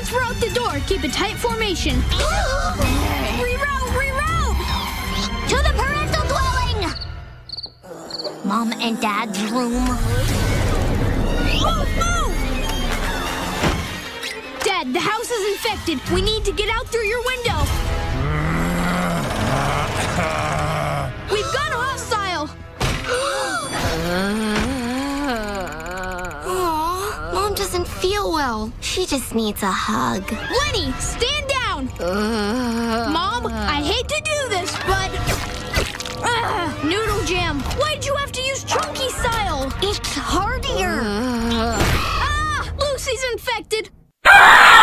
Once we're out the door, keep a tight formation. Reroute! To the parental dwelling! Mom and Dad's room. Move! Dad, the house is infected. We need to get out through your window. We've got a hostile. Aww, Mom doesn't feel well. She just needs a hug. Lenny, stand down. Mom, I hate to do this, but... Noodle Jam, why'd you have to use Chunky style? It's hardier. Lucy's infected.